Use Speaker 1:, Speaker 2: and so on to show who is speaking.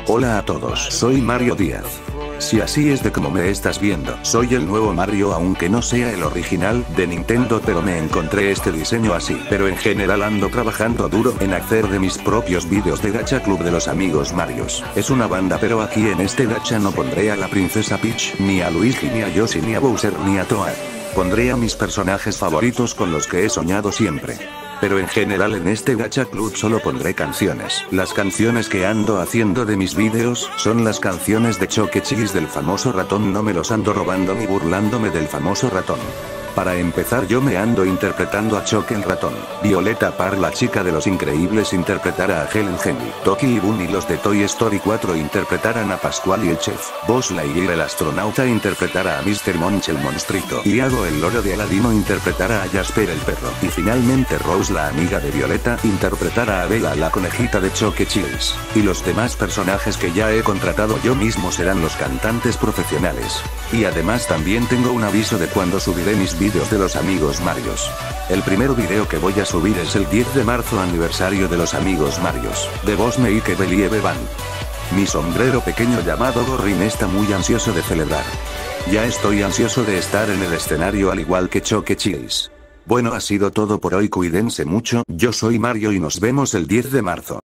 Speaker 1: Hola a todos, soy Mario Díaz. Si así es de como me estás viendo, soy el nuevo Mario, aunque no sea el original de Nintendo, pero me encontré este diseño así. Pero en general ando trabajando duro en hacer de mis propios vídeos de Gacha Club de los amigos Marios. Es una banda, pero aquí en este gacha no pondré a la princesa Peach, ni a Luigi, ni a Yoshi, ni a Bowser, ni a Toad. Pondré a mis personajes favoritos con los que he soñado siempre. Pero en general en este Gacha Club solo pondré canciones. Las canciones que ando haciendo de mis vídeos son las canciones de Choque Cheese del famoso ratón, no me los ando robando ni burlándome del famoso ratón. Para empezar, yo me ando interpretando a Choque el ratón. Violeta Parr, la chica de Los Increíbles, interpretará a Helen Henry. Toki y Bunny, los de Toy Story 4, interpretarán a Pascual y el chef. Buzz Lightyear, el astronauta, interpretará a Mr. Monch, el monstruito. Iago, el loro de Aladino, interpretará a Jasper, el perro. Y finalmente Rose, la amiga de Violeta, interpretará a Bella, la conejita de Choque Cheese. Y los demás personajes que ya he contratado yo mismo serán los cantantes profesionales. Y además también tengo un aviso de cuando subiré mis vídeos de los amigos Marios. El primer video que voy a subir es el 10 de marzo, aniversario de los amigos Marios. De Bosme y que Believe Van. Mi sombrero pequeño llamado Gorrin está muy ansioso de celebrar. Ya estoy ansioso de estar en el escenario al igual que Choque Cheese. Bueno, ha sido todo por hoy, cuídense mucho, yo soy Mario y nos vemos el 10 de marzo.